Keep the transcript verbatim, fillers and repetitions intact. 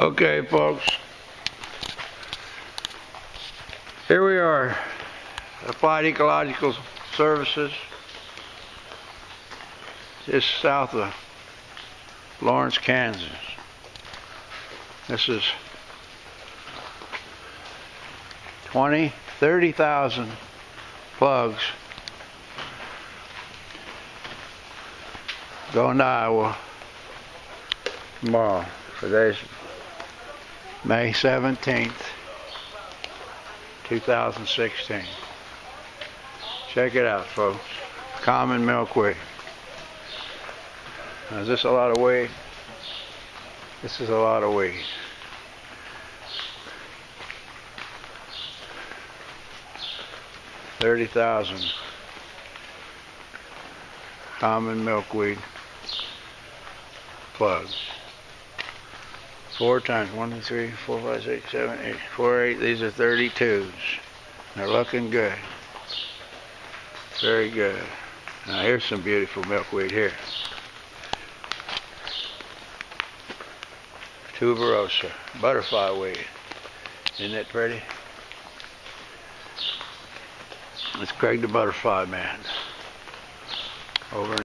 Okay, folks. Here we are, Applied Ecological Services, just south of Lawrence, Kansas. This is twenty, thirty thousand plugs going to Iowa tomorrow. Today's May seventeenth, two thousand sixteen. Check it out, folks. Common milkweed. Now, is this a lot of weed? This is a lot of weed. thirty thousand common milkweed plugs. Four times, one, two, three, four, five, six, seven, eight, four, eight. These are thirty-twos. They're looking good. Very good. Now here's some beautiful milkweed here. Tuberosa, butterfly weed. Isn't that pretty? It's Craig the Butterfly Man. Over